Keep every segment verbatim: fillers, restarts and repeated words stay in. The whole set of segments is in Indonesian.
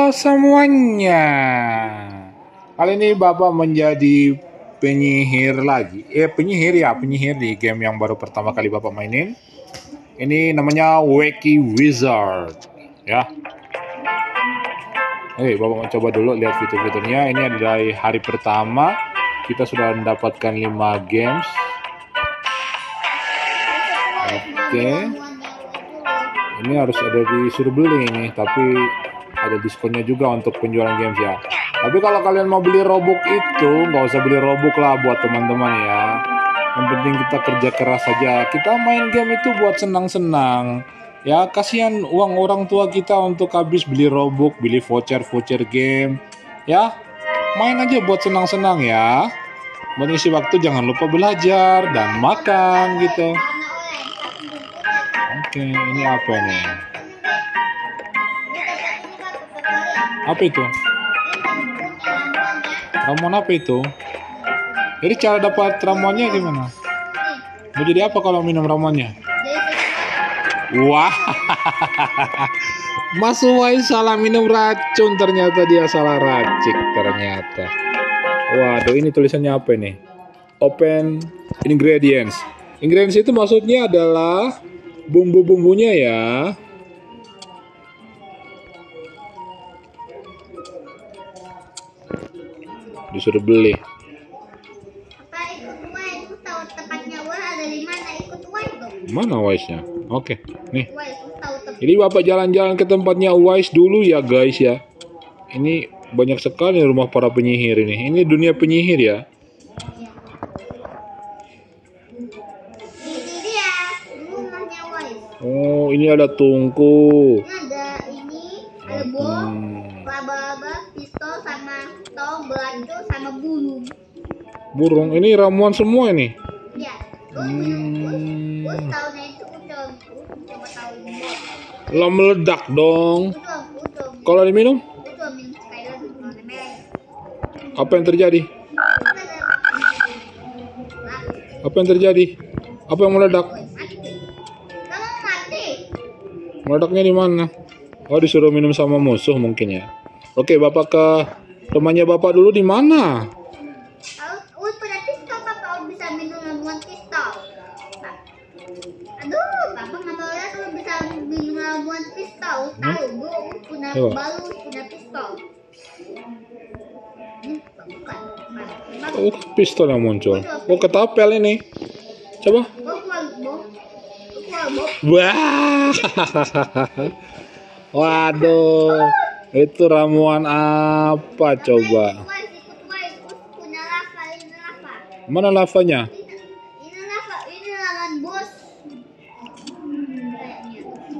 Halo semuanya. Kali ini Bapak menjadi penyihir lagi. Eh penyihir ya, penyihir di game yang baru pertama kali Bapak mainin. Ini namanya Wacky Wizard. Ya. Oke, Bapak mau coba dulu lihat fitur-fiturnya. Ini ada dari hari pertama. Kita sudah mendapatkan lima games. Oke. Ini harus ada disuruh beli ini, tapi ada diskonnya juga untuk penjualan games ya. Tapi kalau kalian mau beli robux itu nggak usah beli robux lah buat teman-teman ya. Yang penting kita kerja keras saja. Kita main game itu buat senang-senang. Ya kasihan uang orang tua kita untuk habis beli robux, beli voucher-voucher game. Ya main aja buat senang-senang ya. Mengisi waktu jangan lupa belajar dan makan gitu. Oke, ini apa nih? Apa itu? Ramuan apa itu? Jadi cara dapat ramuannya gimana? Mau jadi apa kalau minum ramuannya? Wah, Mas Uwais salah minum racun, ternyata dia salah racik ternyata. Waduh, ini tulisannya apa nih? Open ingredients. Ingredients itu maksudnya adalah bumbu-bumbunya ya. Disuruh beli. Apa ikut Wise? Aku tahu tempatnya Wise ada di mana, ikut Wise dong. Mana Wise-nya? Oke, nih. Wise, aku tahu tempat. Jadi Bapak jalan-jalan ke tempatnya Wise dulu ya guys ya. Ini banyak sekali rumah para penyihir ini. Ini dunia penyihir ya. Ini dia rumahnya Wise. Oh, ini ada tungku. Ini ada ini, ada bom, laba-laba, pistol sama tong, belanja sama burung. Burung. Ini ramuan semua ini. Ya, gue minum, gue tahunya itu udah, coba tahu bom. Lah meledak dong. Udah, udah, Kalau diminum, udah minum sekali lagi warna merah. apa yang terjadi? Apa yang terjadi? Apa yang meledak? Kamu mati. Meledaknya di mana? Oh, disuruh minum sama musuh mungkin ya. Oke, Bapak ke rumahnya Bapak dulu di mana? Aku punya pistol, Papa. Aku bisa minum ramuan pistol. Aduh, Papa nggak mau lihat aku bisa minum ramuan pistol. Tahu, gue punya Coba. balu, punya pistol. Ini bukan, bukan. Oh, pistol yang muncul. Oh, ketapel ini. Coba. Gue keluar bom. Gue keluar bom. Wah. Waduh. Itu ramuan apa coba? Ikut Wise, ikut Wise. Gue punya lava, ini lava. Mana lavanya? Ini, ini lava, ini lawan bos. Kayaknya.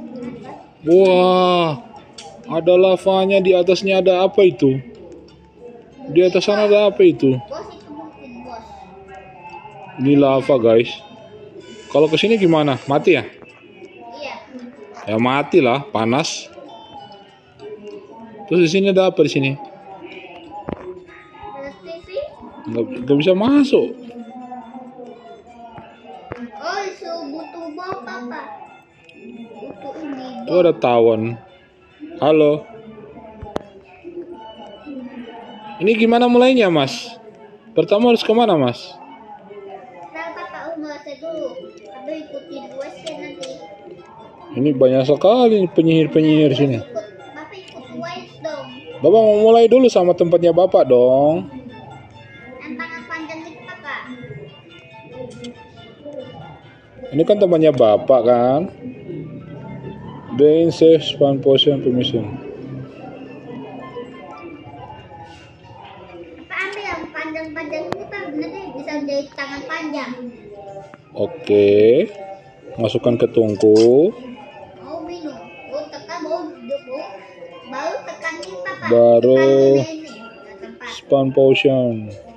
Wah. Ada lavanya, di atasnya ada apa itu? Di atas sana ada apa itu? Bos itu mungkin bos. Ini lava, guys. Kalau ke sini gimana? Mati ya? Iya. Ya mati lah, panas. Terus di sini ada apa di sini? Ada T V. Nggak, nggak bisa masuk. Oh, disuruh butuh bom, Papa. Butuh ubi Itu bom. ada tawon. Halo. Ini gimana mulainya, Mas? Pertama harus kemana, Mas? Nah, Papa umur saya dulu. Tapi ikutin Wise ya nanti. Ini banyak sekali penyihir-penyihir sini. Ikut, Papa ikut Wise dong. Bapak mau mulai dulu sama tempatnya Bapak dong. Yang tangan panjang itu, Papa. Ini kan tempatnya Bapak kan? Drain, save, spawn, potion, permission. Papa ambil yang panjang-panjang ini, Pak. Nanti bisa menjadi tangan panjang. Oke. Masukkan ke tungku. Mau minum. Oh, tekan, mau mau baru tekan ini, Papa. Baru Tekan ini. Nah, tempat. spawn potion.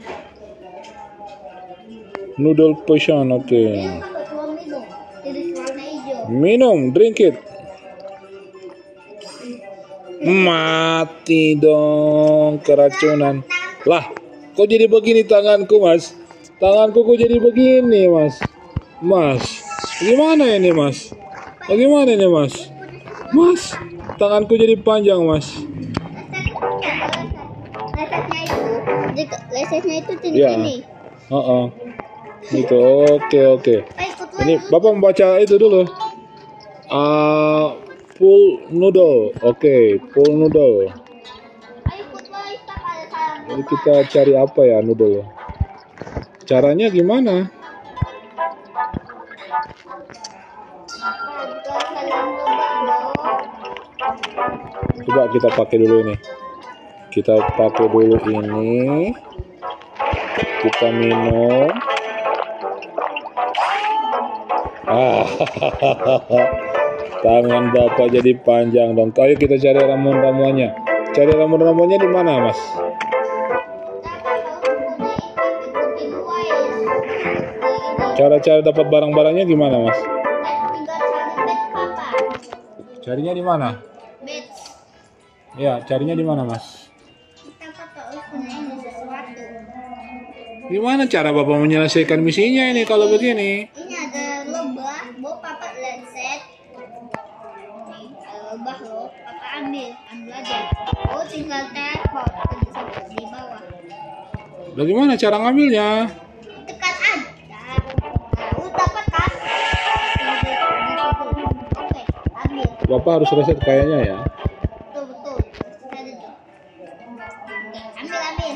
Noodle potion, oke. Ini Papa cuma minum. Jadi warna hijau. Minum, drink it. Mati dong, keracunan. Lah, kok jadi begini tanganku, Mas? Tanganku kok jadi begini, Mas? Mas, gimana ini, Mas? Bagaimana ini, Mas? Mas, tanganku jadi panjang, Mas. Sekarang Jadi lesesnya itu di Iya. sini. Heeh. Gitu. Oke, oke. Ayo ikut Ini lagi. Bapak membaca itu dulu. Ah, full noodle. Oke, full noodle. Ayo ikut lagi, tak ada sayang. Jadi kita cari apa ya noodle? Caranya gimana? Coba kita pakai dulu ini. Kita pakai dulu ini. Kita minum. Ah, tangan Bapak jadi panjang dong. Ayo kita cari ramuan-ramuannya. Cari ramuan-ramuannya di mana, Mas? Cara-cara dapat barang-barangnya gimana, Mas? Carinya di mana? Ya, carinya di mana, Mas? Gimana cara Bapak menyelesaikan misinya ini kalau begini? Ini ada lebah, bawa papa lenset. Nih, ada lebah loh, papa ambil, ambil aja. Oh, tinggal teleport ke di bawah. Bagaimana cara ngambilnya? Tekan aja. Nah, udah dapat kan? Oke, ambil. Bapak harus reset kayaknya ya. Betul, betul. Ada tuh. Oke, ambil, ambil.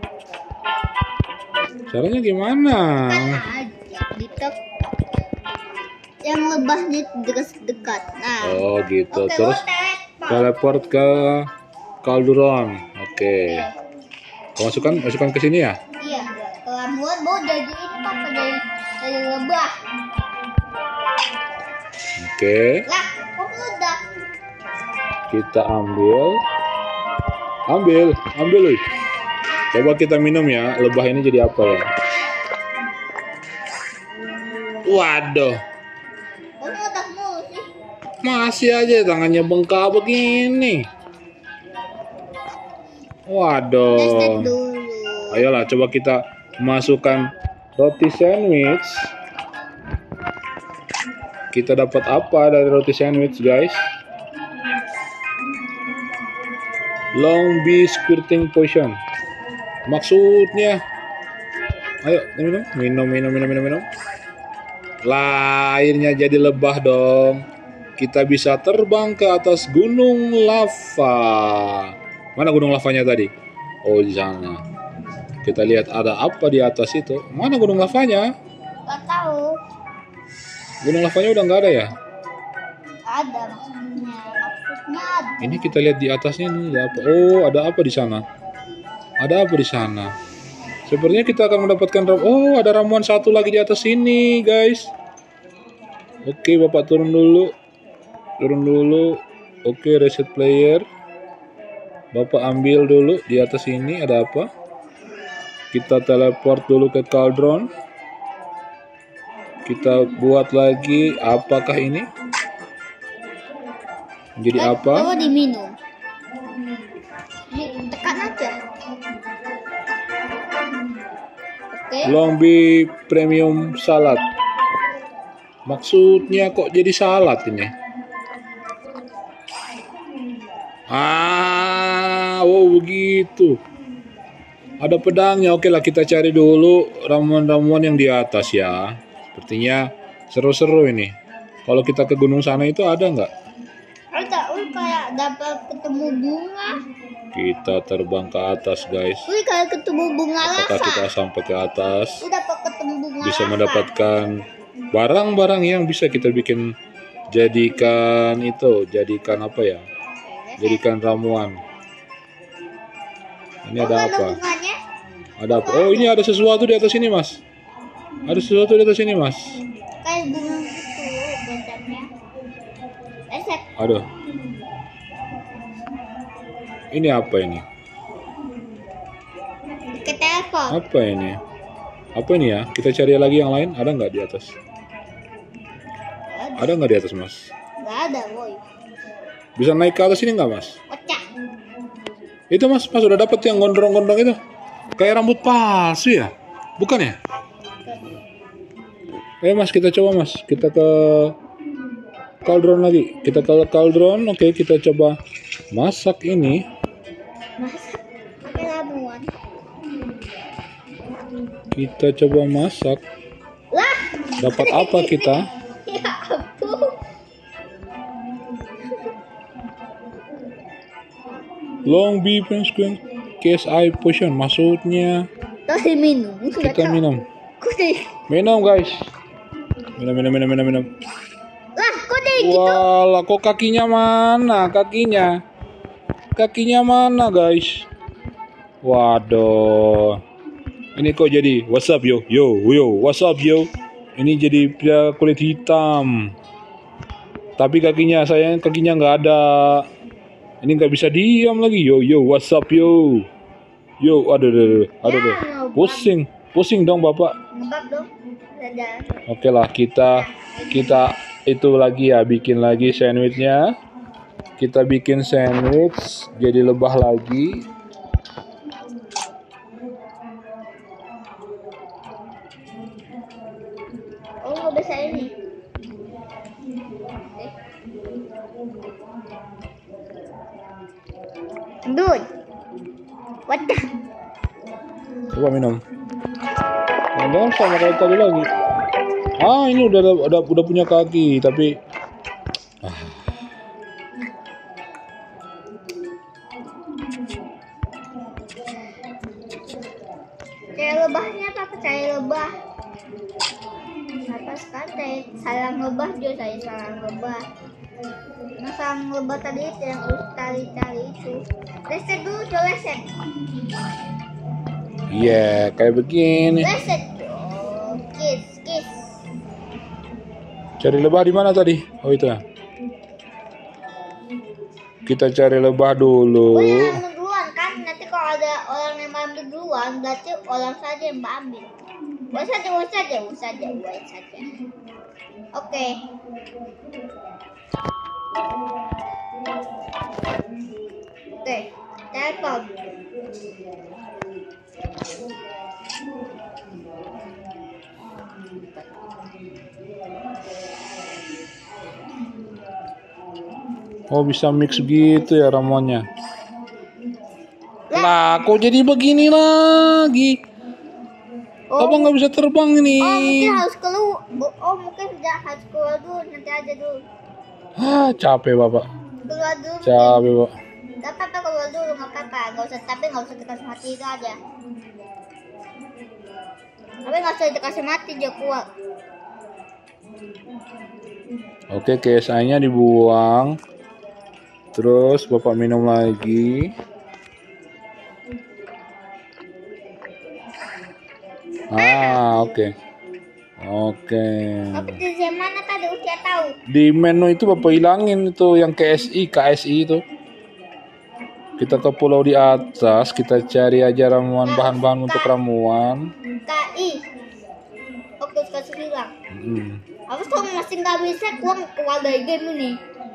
Caranya gimana? Tekan aja, ditek. Yang lebahnya dekat-dekat. Nah. Oh gitu. Oke, Terus lo teleport. teleport ke Cauldron. Oke. Masukkan masukkan ke sini ya. Iya, ramuan mau jadi ini apa dari dari lebah. Oke. Lah, kok udah? Kita ambil. Ambil, ambil loh. Coba kita minum ya. Lebah ini jadi apa ya? Waduh. Kok udah mulu sih? Masih aja tangannya bengkak begini. Tested Waduh. dulu. Ayolah coba kita masukkan roti sandwich. Kita dapat apa dari roti sandwich, guys? Long bee squirting potion. Maksudnya, ayo minum, minum, minum, minum, minum, minum. Lah, airnya jadi lebah dong. Kita bisa terbang ke atas gunung lava. Mana gunung lavanya tadi? Oh, di sana. Kita lihat ada apa di atas itu. Mana gunung lavanya? Gak tahu. Gunung lavanya udah nggak ada ya? Ada maksudnya. Maksudnya ada. Ini kita lihat di atasnya ini ada apa? Oh, ada apa di sana? Ada apa di sana? Sepertinya kita akan mendapatkan ram- Oh, ada ramuan satu lagi di atas sini, guys. Oke, Bapak turun dulu. Turun dulu. Oke, reset player. Bapak ambil dulu di atas ini ada apa? Kita teleport dulu ke Cauldron. Kita buat lagi. Apakah ini? Menjadi apa? Coba diminum. Ini tekan aja. Oke. Long bee premium salad. Maksudnya kok jadi salad ini? Ah, oh begitu. Ada pedangnya. Oke lah, kita cari dulu ramuan-ramuan yang di atas ya. Sepertinya seru-seru ini. Kalau kita ke gunung sana itu ada nggak? Ada, wih kayak dapat ketemu bunga. Kita terbang ke atas, guys. Wih kayak ketemu bunga Apakah lava. kita sampai ke atas? Udah dapat ketemu bunga Bisa lava. mendapatkan barang-barang yang bisa kita bikin jadikan itu, jadikan apa ya? Jadikan ramuan. Ini Oh, ada mana apa? bunganya? Ada apa? Oh, ini ada sesuatu di atas ini, Mas. Ada sesuatu di atas ini, Mas. Kayak bunga gitu bentuknya. Reset. Aduh. Ini apa ini? Ke telepon. Apa ini? Apa ini ya? Kita cari lagi yang lain. Ada nggak di atas? Ada nggak di atas, Mas? Gak ada, boy. Bisa naik ke atas ini nggak, Mas? Pecah. Itu Mas, Mas udah dapet yang gondrong-gondrong itu. Kayak rambut palsu ya? Bukan ya? Eh Mas, kita coba Mas. Kita ke Cauldron lagi. Kita ke Cauldron. Oke, kita coba masak ini. Masak pakai ramuan. Kita coba masak. Lah, Dapat apa kita? ya ampun. Long beef and squid K S I potion. Maksudnya Tadi minum. Nggak kita tahu. minum. Kuning. Minum guys. Minum, minum, minum, minum, minum. Lah, kuning gitu. Walah, kok kakinya mana? Kakinya. Kakinya mana guys? Waduh. Ini kok jadi what's up yo? Yo, yo, what's up yo? Ini jadi pria kulit hitam. Tapi kakinya sayang kakinya nggak ada. Ini nggak bisa diam lagi. Yo, yo, what's up yo? Yo, aduh, aduh, aduh, aduh, aduh. Pusing, pusing dong bapak. Ngebab dong. Dadah. Oke lah, kita kita itu lagi ya, bikin lagi sandwichnya. Kita bikin sandwich jadi lebah lagi. Oh, nggak bisa ini. Dude. What the? Coba minum. Minum sama kayak tadi lagi. Ah, ini udah udah udah punya kaki, tapi ah. Kayak lebahnya apa? Percaya lebah. Apa sekarang salang lebah juga saya salang lebah. Nah, salang lebah tadi itu yang harus cari-cari itu. Reset dulu, coba reset. Iya, yeah, kayak begini. Reset. Oh, kiss, kiss. Cari lebah di mana tadi? Oh itu ya. Kita cari lebah dulu. Oh ya, ambil duluan kan. Nanti kalau ada orang yang ambil duluan, berarti orang saja yang ambil. Buat saja, buat saja, buat saja, buat saja. Oke. Oke, telepon. Oh bisa mix gitu ya ramuannya. Lah kok jadi begini lagi? Oh, Apa nggak bisa terbang ini? Oh mungkin harus keluar. Oh mungkin tidak harus keluar dulu. Nanti aja dulu. Ah capek bapak. Keluar dulu. Capek pak. Gak apa-apa keluar dulu, nggak apa-apa. Gak usah, tapi nggak usah dikasih mati itu aja. Tapi nggak usah dikasih mati dia keluar. Oke, K S I-nya dibuang. Terus bapak minum lagi. Ah, oke. Okay. Oke. Okay. Tapi di mana tadi udah tahu? Di menu itu bapak hilangin itu yang K S I, K S I itu. Kita ke pulau di atas, kita cari aja ramuan, bahan-bahan untuk ramuan. K I. Oke, kasih hilang. Hmm. Aku kalau masih nggak bisa keluar keluar dari game ini.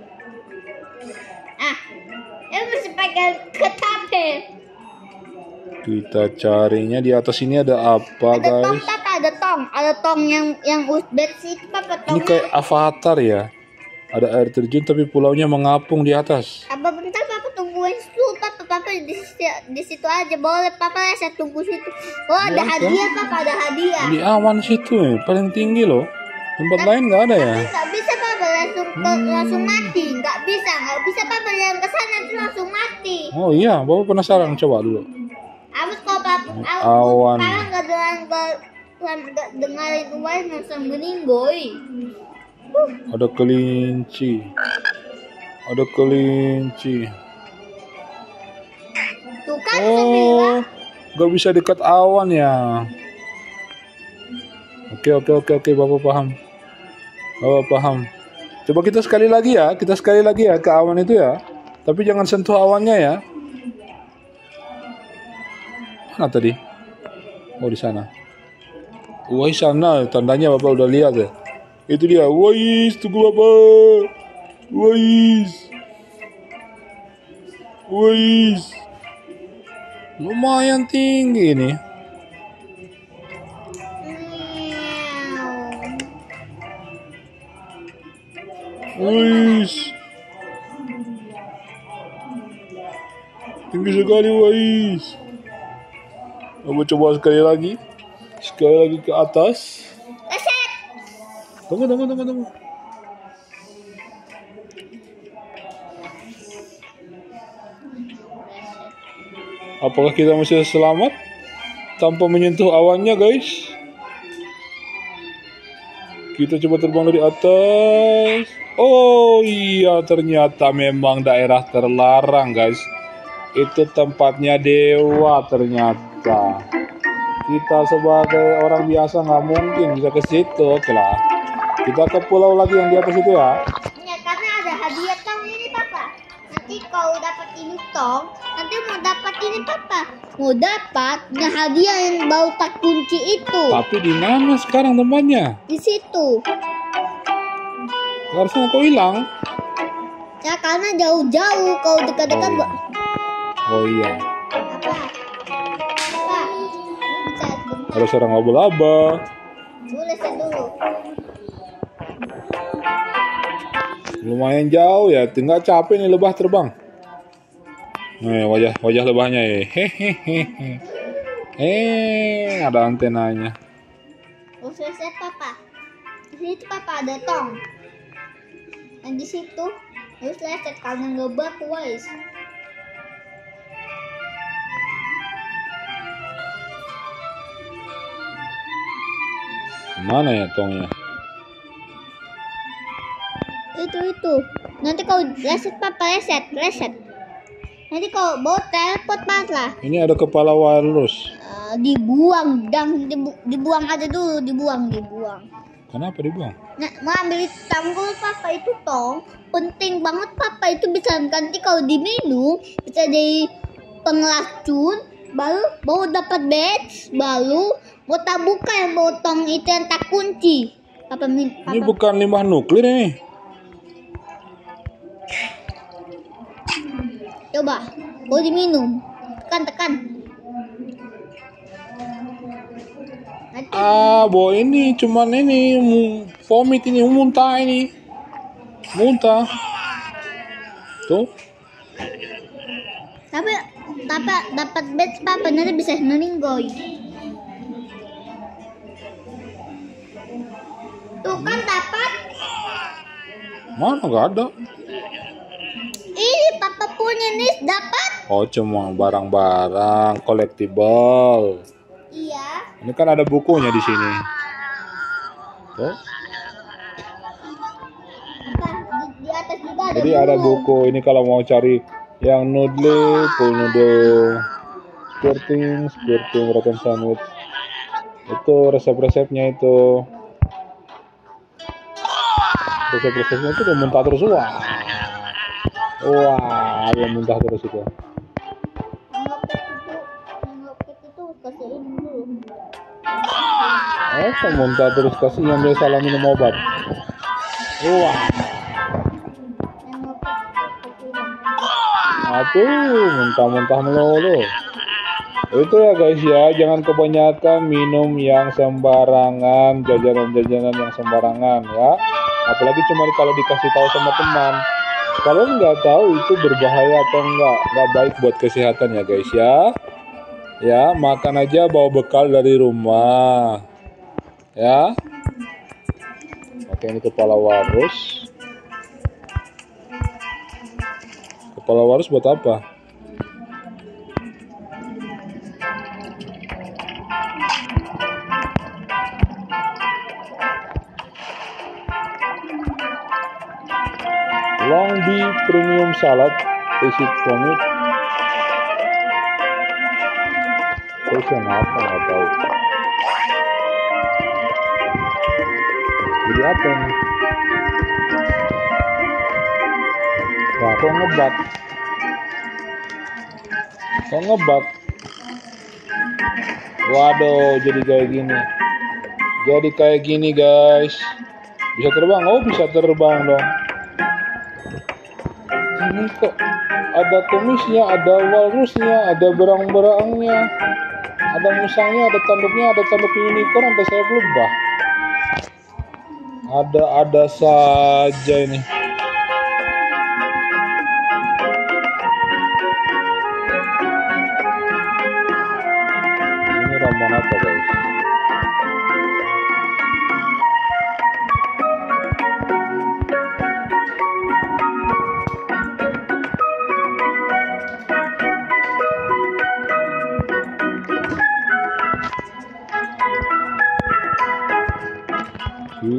Ah, ini masih pegang ketapel. Kita carinya di atas ini ada apa, Ada tong, guys? tata, ada tong, ada tong yang yang usbet sih, apa tong? Ini kayak Avatar ya. Ada air terjun tapi pulaunya mengapung di atas. Apa bentar papa tungguin situ, papa papa di, di situ aja boleh papa saya tunggu situ. Oh ada Ya, hadiah papa ada hadiah. Di awan situ ya, paling tinggi loh. Tempat lain nggak ada ya? Tapi nggak bisa papa langsung ke, langsung mati, nggak bisa nggak bisa papa yang kesana itu langsung mati. Oh iya, bapak penasaran, coba dulu. Abis kalau papa Awan. Papa nggak dengar nggak dengerin uang langsung meninggoy. Uh. Ada kelinci. Ada kelinci. Tuh kan Oh, nggak bisa dekat awan ya. Oke oke oke oke, bapak paham. Bapak paham. Coba kita sekali lagi ya, kita sekali lagi ya ke awan itu ya. Tapi jangan sentuh awannya ya. Mana tadi? Oh di sana. Wah sana, tandanya bapak udah lihat ya. Itu dia. Wais, tunggu bapak. Wais. Wais. Lumayan tinggi nih. Wais. Tinggi sekali, Wais. Coba coba sekali lagi. Sekali lagi ke atas. Leset. Tunggu, tunggu, tunggu, tunggu. Apakah kita masih selamat tanpa menyentuh awannya, guys? Kita coba terbang dari atas. Oh iya, ternyata memang daerah terlarang, guys. Itu tempatnya dewa ternyata. Kita sebagai orang biasa nggak mungkin bisa ke situ. Oke lah. Kita ke pulau lagi yang di atas itu ya. Ya, karena ada hadiah tong ini papa. Nanti kau dapat ini tong, nanti mau dapat ini papa. Mau dapat nah hadiah yang bau tak kunci itu. Tapi di mana sekarang tempatnya? Di situ. Harusnya kau hilang. Ya karena jauh-jauh kau dekat-dekat. Oh. Oh iya. Apa? Apa? Bisa bentar. Ada sarang laba-laba. Boleh set dulu. Lumayan jauh ya, tinggal capek nih lebah terbang. Nih wajah wajah lebahnya ya. Hehehe. Eh, ada antenanya. Oh, set papa. Di situ papa ada tong. Dan di situ harus leset karena lebah kuis. Mana ya tongnya? Itu itu. Nanti kau leset papa leset, leset. Nanti kau bawa teleport mas lah. Ini ada kepala walrus. Uh, dibuang, dan dibu dibuang aja dulu, dibuang, dibuang. Kenapa dibuang? Nah, mau ambil tanggul papa itu tong, penting banget papa itu bisa nanti kalau diminum bisa jadi pengelacun, baru baru dapat badge, baru mau tak buka yang botong itu yang tak kunci. Papa min, papa. Ini bukan limbah nuklir ini. Coba, mau diminum, tekan tekan. Nanti, Ah, bo ini cuman ini mu- vomit ini muntah ini. Muntah. Tuh. tapi tapi dapat badge papa nanti bisa meninggoy. Tuh kan dapat. Mana nggak ada? Ini papa punya nih dapat. Oh, cuma barang-barang collectible. Iya. Ini kan ada bukunya di sini. Tuh. Apa? Di, di atas juga ada. Jadi ada buku ini kalau mau cari yang noodle, full noodle, skirting, skirting rotten sandwich. Itu resep-resepnya itu. Resep-resepnya itu udah muntah terus wah. Wah, dia muntah terus itu. Ngopet itu, ngopet itu kasih ini dulu. Oh, kok muntah terus kasih yang dia salah minum obat. Wah, Yang ngopet kasih ini. aduh, muntah-muntah melulu. Itu ya guys ya, jangan kebanyakan minum yang sembarangan, jajanan-jajanan yang sembarangan ya. Apalagi cuma kalau dikasih tahu sama teman. Kalau nggak tahu itu berbahaya atau enggak, nggak baik buat kesehatan ya guys ya. Ya, makan aja bawa bekal dari rumah. Ya. Oke, ini kepala walrus. Kepala walrus buat apa? Long beef premium salad, is it from it? Fashion apa nggak tahu. Jadi apa ini? Nah, kok ngebak? Kok ngebak? Waduh, jadi kayak gini. Jadi kayak gini guys. Bisa terbang? Oh, bisa terbang dong. Ini kok ada kumisnya, ada walrusnya, ada berang-berangnya, ada musangnya, ada tanduknya, ada tanduk unicorn, ada sayap lebah. Ada-ada saja ini. Ini ramuan apa guys?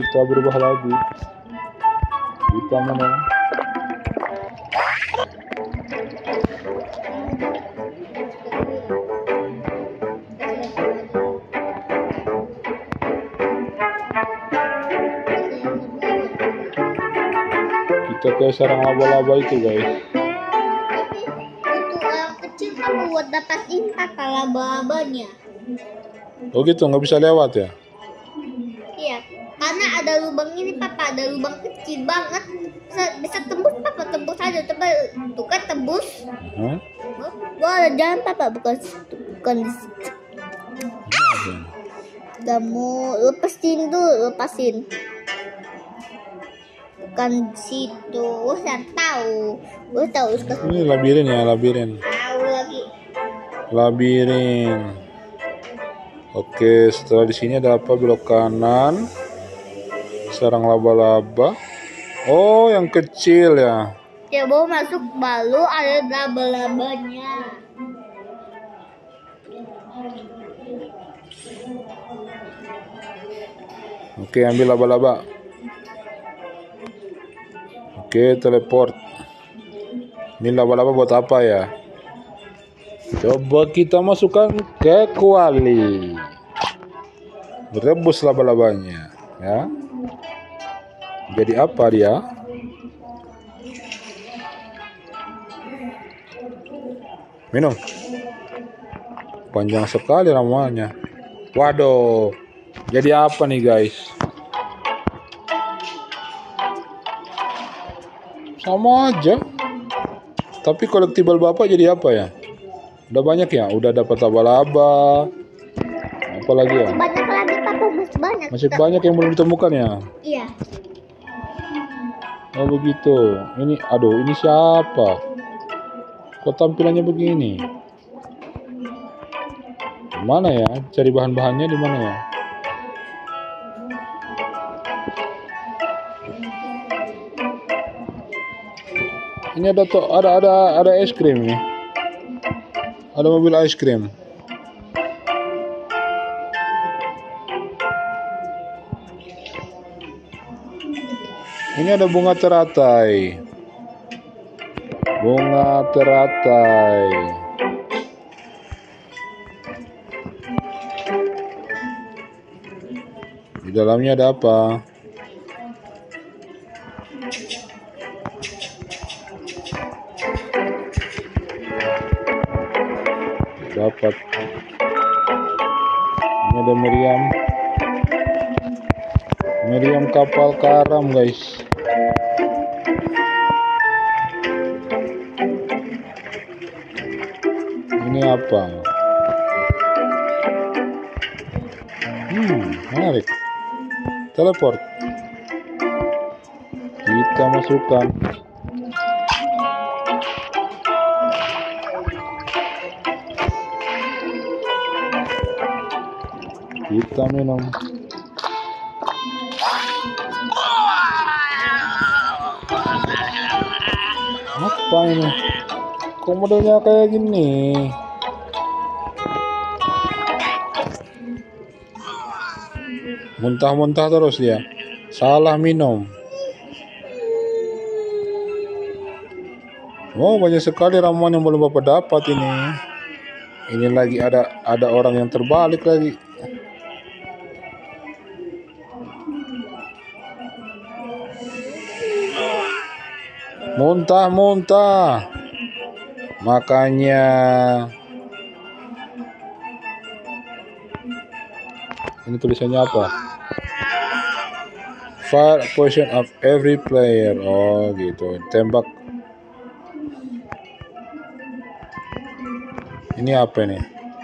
Kita berubah lagi. Kita menang. Kita ke sarang laba-laba itu, guys. Itu orang kecil kan buat dapatin kakak laba-labanya. Oh gitu, nggak bisa lewat ya? Iya, karena ada lubang ini papa, ada lubang kecil banget. Bisa, bisa tembus papa, tembus aja, tembus. Tuh kan tembus. Hah? Gua ada jalan papa, bukan situ, bukan di situ. Kamu lepasin dulu, lepasin. Bukan di situ, gua saya tahu, gua tahu sekarang. Ini labirin ya, labirin. Tahu lagi. Labirin. Oke, setelah di sini ada apa? Belok kanan. Sarang laba-laba. Oh, yang kecil ya. Ya mau masuk balu ada laba-labanya. Oke, ambil laba-laba. Oke, teleport. Ini laba-laba buat apa ya? Coba kita masukkan ke kuali. Rebus laba-labanya, ya. Jadi apa dia? Minum. Panjang sekali ramanya. Waduh. Jadi apa nih, guys? Sama aja. Tapi collectible Bapak jadi apa ya? Udah banyak ya? Udah dapat laba-laba. Apa lagi ya? Banyak lagi papa, masih banyak. Masih banyak yang belum ditemukan ya? Iya. Oh begitu. Ini, aduh, ini siapa? Kok tampilannya begini? Mana ya? Cari bahan-bahannya di mana ya? Ini ada to, ada ada ada es krim nih. Ada mobil es krim. Ini ada bunga teratai. Bunga teratai. Di dalamnya ada apa? Dapat. Ini ada meriam. Meriam kapal karam, guys. Ini apa? Hmm, menarik. Teleport. Kita masukkan. Kita minum. Apa ini? Kok modelnya kayak gini? Muntah-muntah terus dia. Salah minum. Oh, banyak sekali ramuan yang belum Bapak dapat ini. Ini lagi ada ada orang yang terbalik lagi. Muntah-muntah. Makanya ini tulisannya apa? Fire poison of every player. Oh gitu. Tembak. Ini apa nih?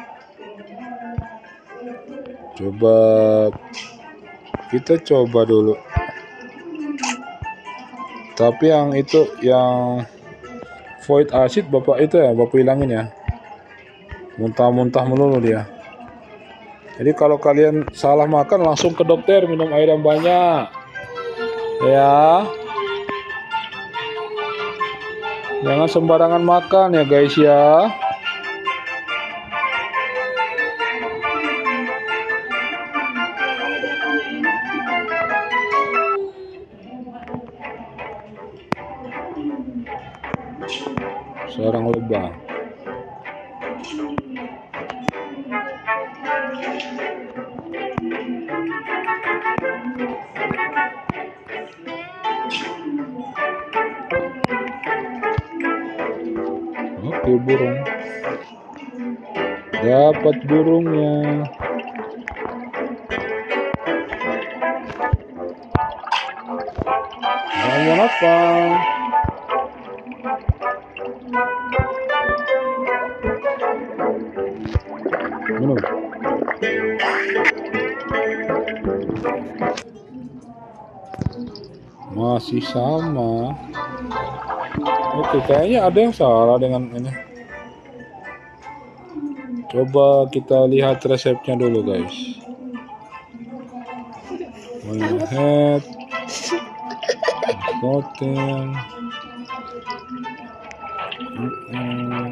Coba kita coba dulu. Tapi yang itu, yang void acid Bapak itu ya, Bapak hilangin ya. Muntah-muntah melulu dia. Jadi kalau kalian salah makan langsung ke dokter, minum air yang banyak. Ya. Jangan sembarangan makan ya guys ya. sarang lebah. Oke, burung. Dapat burungnya. Ramuan apa? Minum. Masih sama. Oke, kayaknya ada yang salah dengan ini. Coba kita lihat resepnya dulu, guys. Melihat hotel. Hmm.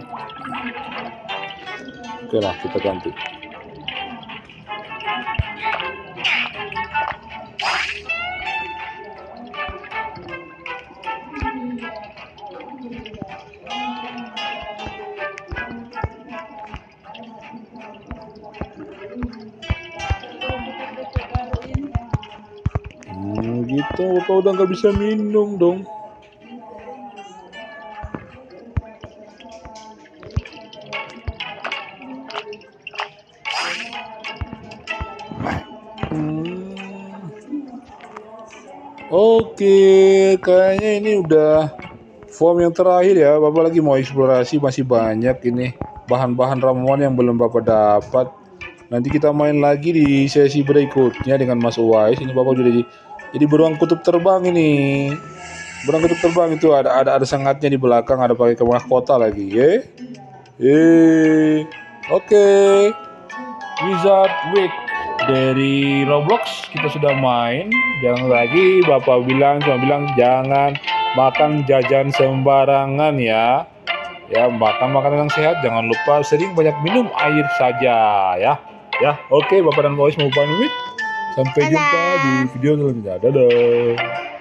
Oke lah, kita ganti. Hmm, gitu, Bapak udah nggak bisa minum dong. Hmm. Oke, kayaknya ini udah form yang terakhir ya. Bapak lagi mau eksplorasi, masih banyak ini bahan-bahan ramuan yang belum Bapak dapat. Nanti kita main lagi di sesi berikutnya dengan Mas Uwais. Ini Bapak sudah jadi, jadi beruang kutub terbang ini. Beruang kutub terbang itu ada ada ada sengatnya di belakang, ada pakai mahkota lagi, ya. Eh, oke. Wizard Week dari Roblox kita sudah main. Jangan lagi Bapak bilang cuma bilang jangan makan jajan sembarangan ya. Ya, makan makanan yang sehat, jangan lupa sering banyak minum air saja ya. Ya, oke Bapak dan Boys mau pamit. Sampai jumpa di video selanjutnya. Dadah.